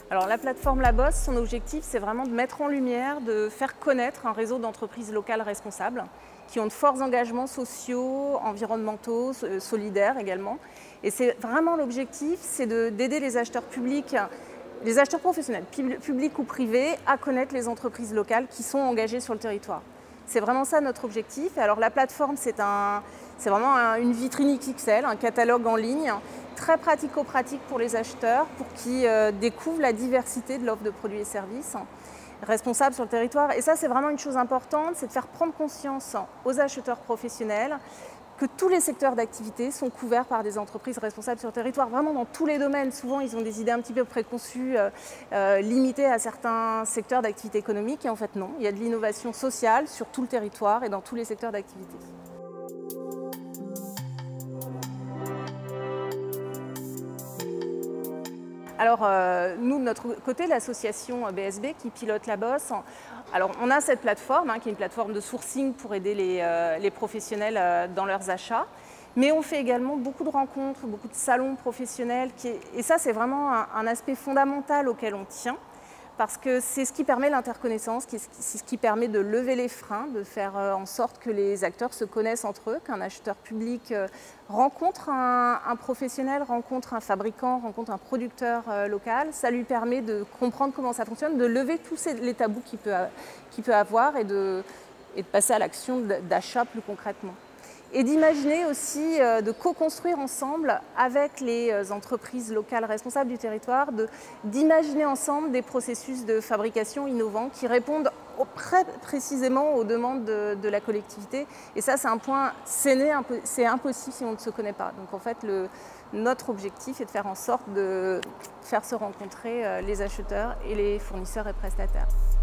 Alors la plateforme La Bosse, son objectif, c'est vraiment de mettre en lumière, de faire connaître un réseau d'entreprises locales responsables qui ont de forts engagements sociaux, environnementaux, solidaires également. Et c'est vraiment l'objectif, c'est d'aider les acheteurs publics, les acheteurs professionnels, publics ou privés, à connaître les entreprises locales qui sont engagées sur le territoire. C'est vraiment ça notre objectif. Alors la plateforme, c'est vraiment une vitrine XXL, un catalogue en ligne, très pratico-pratique pour les acheteurs, pour qu'ils découvrent la diversité de l'offre de produits et services responsables sur le territoire. Et ça, c'est vraiment une chose importante, c'est de faire prendre conscience aux acheteurs professionnels que tous les secteurs d'activité sont couverts par des entreprises responsables sur le territoire, vraiment dans tous les domaines. Souvent, ils ont des idées un petit peu préconçues, limitées à certains secteurs d'activité économique, et en fait non, il y a de l'innovation sociale sur tout le territoire et dans tous les secteurs d'activité. Alors, nous, de notre côté, l'association BSB qui pilote La Bosse, alors on a cette plateforme, qui est une plateforme de sourcing pour aider les professionnels dans leurs achats. Mais on fait également beaucoup de rencontres, beaucoup de salons professionnels. Et ça, c'est vraiment un aspect fondamental auquel on tient. Parce que c'est ce qui permet l'interconnaissance, c'est ce qui permet de lever les freins, de faire en sorte que les acteurs se connaissent entre eux, qu'un acheteur public rencontre un professionnel, rencontre un fabricant, rencontre un producteur local. Ça lui permet de comprendre comment ça fonctionne, de lever tous les tabous qu'il peut avoir et de passer à l'action d'achat plus concrètement. Et d'imaginer aussi, de co-construire ensemble avec les entreprises locales responsables du territoire, d'imaginer ensemble des processus de fabrication innovants qui répondent précisément aux demandes de la collectivité. Et ça, c'est un point, c'est impossible si on ne se connaît pas. Donc en fait, notre objectif est de faire en sorte de faire se rencontrer les acheteurs et les fournisseurs et prestataires.